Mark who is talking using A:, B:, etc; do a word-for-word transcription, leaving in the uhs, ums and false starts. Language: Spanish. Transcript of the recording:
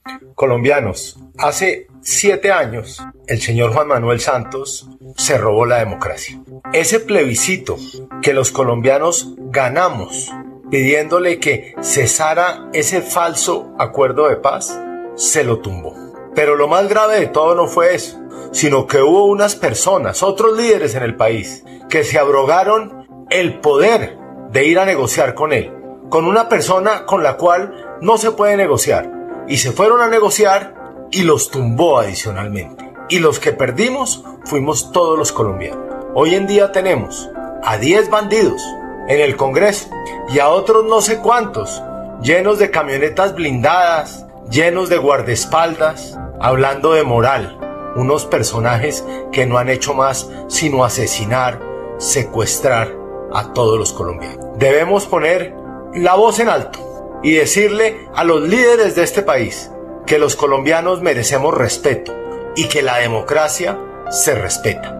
A: Colombianos, hace siete años el señor Juan Manuel Santos se robó la democracia. Ese plebiscito que los colombianos ganamos pidiéndole que cesara ese falso acuerdo de paz, se lo tumbó. Pero lo más grave de todo no fue eso, sino que hubo unas personas, otros líderes en el país, que se abrogaron el poder de ir a negociar con él, con una persona con la cual no se puede negociar, y se fueron a negociar y los tumbó adicionalmente. Y los que perdimos fuimos todos los colombianos. Hoy en día tenemos a diez bandidos en el Congreso y a otros no sé cuántos, llenos de camionetas blindadas, llenos de guardaespaldas, hablando de moral. Unos personajes que no han hecho más sino asesinar, secuestrar a todos los colombianos. Debemos poner la voz en alto y decirle a los líderes de este país que los colombianos merecemos respeto y que la democracia se respeta.